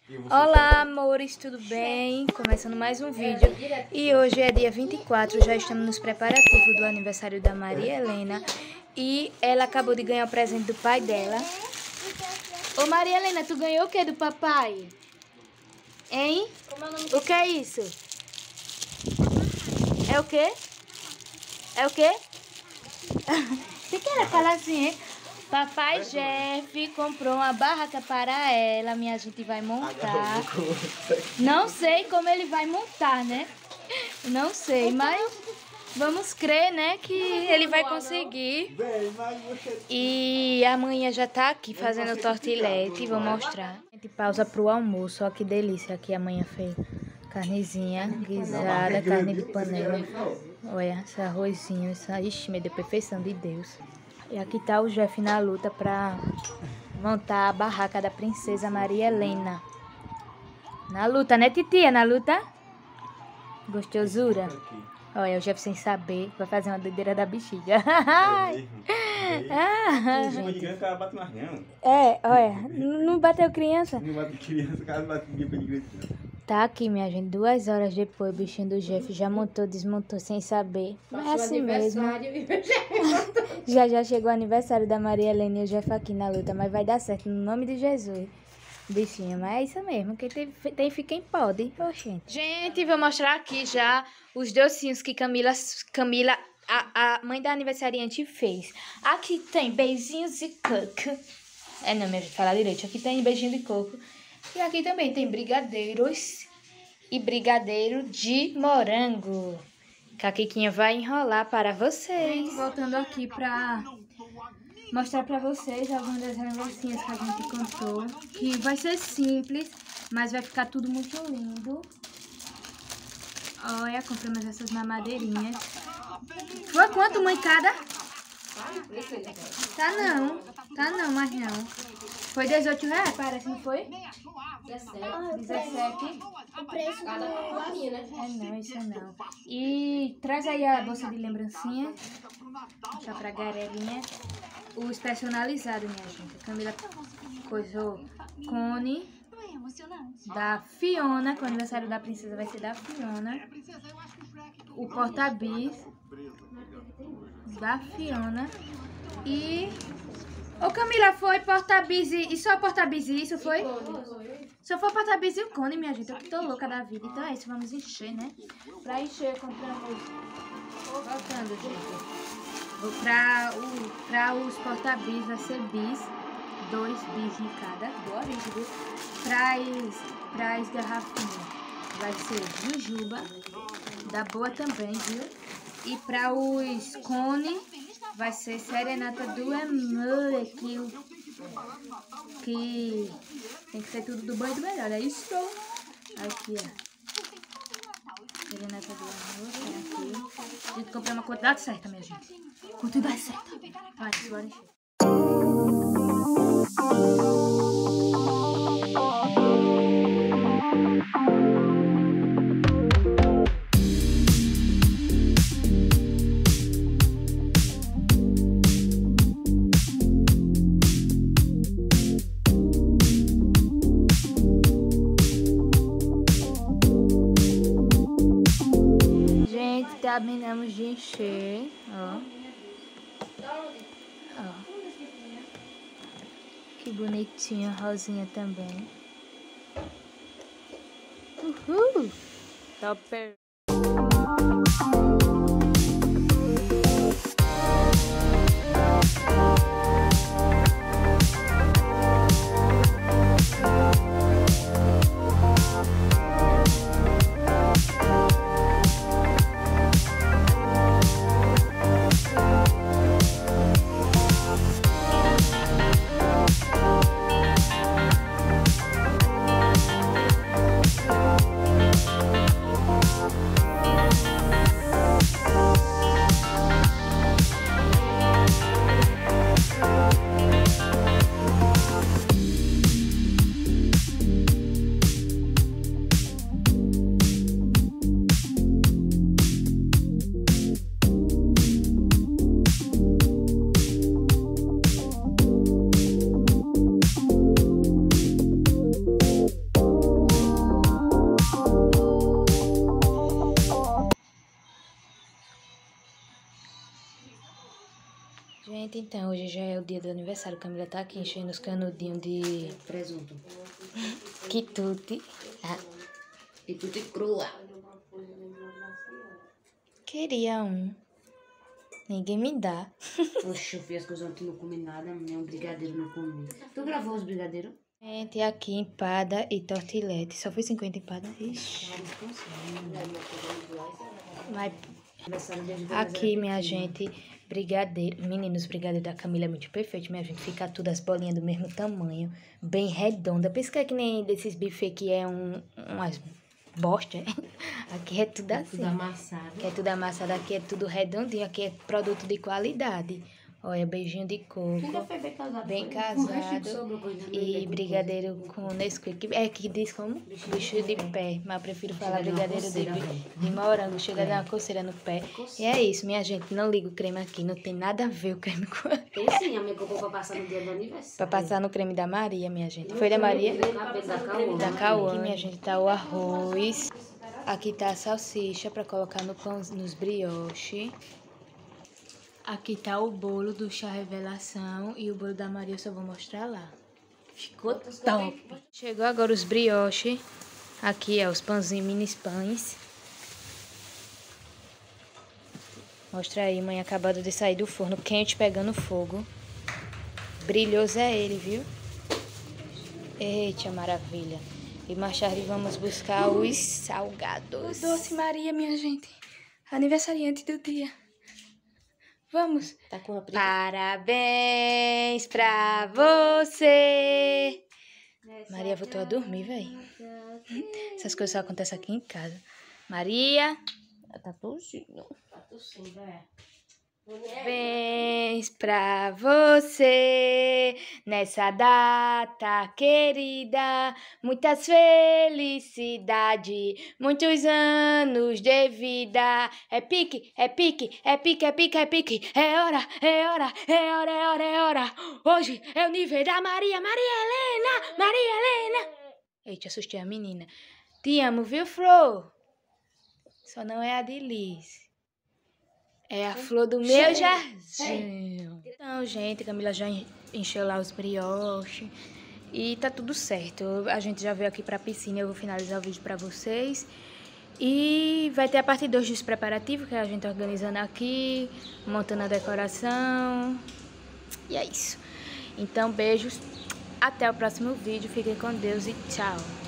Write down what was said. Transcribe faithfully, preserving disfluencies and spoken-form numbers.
Olá, amores, tudo bem? Começando mais um vídeo. E hoje é dia vinte e quatro, já estamos nos preparativos do aniversário da Maria Helena. E ela acabou de ganhar o presente do pai dela. Ô Maria Helena, tu ganhou o que do papai? Hein? O que é isso? É o quê? É o quê? Você quer falar assim, hein? Papai Jeff comprou uma barraca para ela, minha gente vai montar. Não sei como ele vai montar, né? Não sei, mas vamos crer, né, que ele vai conseguir. E amanhã já tá aqui fazendo tortilete, vou mostrar. A gente pausa pro almoço, ó que delícia aqui amanhã fez. Carnezinha guisada, carne de panela. Olha, esse arrozinho, isso, ixi, me deu perfeição de Deus. E aqui tá o Jeff na luta pra montar a barraca da princesa Maria Helena. Na luta, né, titia? Na luta? Gostosura? Olha, o Jeff sem saber vai fazer uma doideira da bexiga. É, olha, não bateu criança? Não bateu criança, caso bateu criança. Tá aqui, minha gente, duas horas depois, o bichinho do Jeff já montou, desmontou sem saber. Mas é assim mesmo. Já já chegou o aniversário da Maria Helena e o Jeff aqui na luta, mas vai dar certo, no nome de Jesus. Bichinho, mas é isso mesmo, quem tem, tem fica em pode. Oxente. Gente, vou mostrar aqui já os docinhos que Camila, Camila a, a mãe da aniversariante, fez. Aqui tem beijinhos de coco. É, não, minha gente, falar direito. Aqui tem beijinho de coco. E aqui também tem brigadeiros e brigadeiro de morango. Que a Kikinha vai enrolar para vocês. Voltando aqui pra mostrar pra vocês algumas das lembrancinhas que a gente contou. Que vai ser simples, mas vai ficar tudo muito lindo. Olha, compramos essas mamadeirinhas. Foi quanto, mãe, cada? Tá não, tá não, mas não. Foi dezoito reais, parece, não foi? dezessete. O preço do Laminha, né? É não, isso não. E traz aí a bolsa de lembrancinha. Deixa pra galerinha. Os personalizados, minha gente. A Camila coisou cone da Fiona, que o aniversário da princesa vai ser da Fiona. O porta-bis da Fiona. E... Ô Camila, foi porta-bis e... e só porta-bis e isso foi? Só foi porta-bis e o cone, minha gente. Eu que tô louca da vida. Então é isso, vamos encher, né? Pra encher, compramos... Voltando, gente. Pra, o, pra os porta-bis vai ser bis. Dois bis em cada. Boa, gente, viu? Pra as, pra as garrafinhas vai ser jujuba. Da boa também, viu? E pra os cone vai ser serenata do amor. Que, que tem que ser tudo do bom e do melhor. É isso. Aqui, ó. Serenata do amor. Aqui. A gente comprou uma quantidade certa, minha gente. Quantidade certa. Vai, bora encher. Terminamos de encher, ó. Ó. Que bonitinho, rosinha também. Uhul! Topper! Gente, então, hoje já é o dia do aniversário. Camila tá aqui enchendo os canudinhos de presunto. quitute. Ah. Quitute crua. Queria um. Ninguém me dá. Oxe, eu fiz as coisas ontem, não comi nada, nem um brigadeiro não comi. Tu gravou os brigadeiros? Gente, aqui empada e tortilete. Só foi cinquenta empada. Ixi. Mas aqui, minha gente, brigadeiro. Meninos, o brigadeiro da Camila é muito perfeito, minha gente. Fica tudo as bolinhas do mesmo tamanho, bem redonda. Pensa que é que nem desses bifes que é um, umas bosta. Aqui é tudo assim. Tudo amassado. Aqui é tudo amassado, aqui é tudo redondinho, aqui é produto de qualidade. Olha, beijinho de coco. Ainda foi bem casado. Bem foi? casado. E brigadeiro com Nesquik. É que diz como? Bicho de pé. Mas eu prefiro falar brigadeiro de, de morango. Chega a dar uma coceira no pé. E é isso, minha gente. Não liga o creme aqui. Não tem nada a ver o creme com... Tem sim, a minha cocô pra passar no dia do aniversário. Pra passar no creme da Maria, minha gente. Foi da Maria? Da Cauã. Da Cauã. Aqui, minha gente, tá o arroz. Aqui tá a salsicha pra colocar no pão, nos brioche. Aqui tá o bolo do chá revelação e o bolo da Maria eu só vou mostrar lá. Ficou top. Chegou agora os brioche. Aqui é os pãozinhos, mini pães. Mostra aí, mãe, acabado de sair do forno, quente, pegando fogo. Brilhoso é ele, viu? Eita, maravilha. E mais tarde vamos buscar os salgados. O doce Maria, minha gente. Aniversariante do dia. Vamos. Tá com a briga. Parabéns pra você. Maria voltou a dormir, velho. Essas coisas só acontecem aqui em casa. Maria. Ela tá tossindo. Tá tossindo, velho. Parabéns pra você nessa data querida, muitas felicidades, muitos anos de vida. É pique, é pique, é pique, é pique, é pique. É hora, é hora, é hora, é hora, é hora. Hoje é o nível da Maria, Maria Helena, Maria Helena. Eita, assustei a menina. Te amo, viu, Flor? Só não é a de Liz. É a flor do meu jardim. Então, gente, Camila já encheu lá os brioches. E tá tudo certo. A gente já veio aqui pra piscina. Eu vou finalizar o vídeo pra vocês. E vai ter a parte dois dos preparativos, que a gente tá organizando aqui, montando a decoração. E é isso. Então, beijos. Até o próximo vídeo. Fiquem com Deus e tchau.